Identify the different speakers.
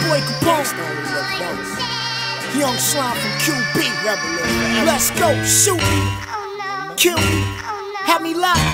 Speaker 1: boy Capone, Young Slime from QB. Let's go, shoot me, kill me, have me locked.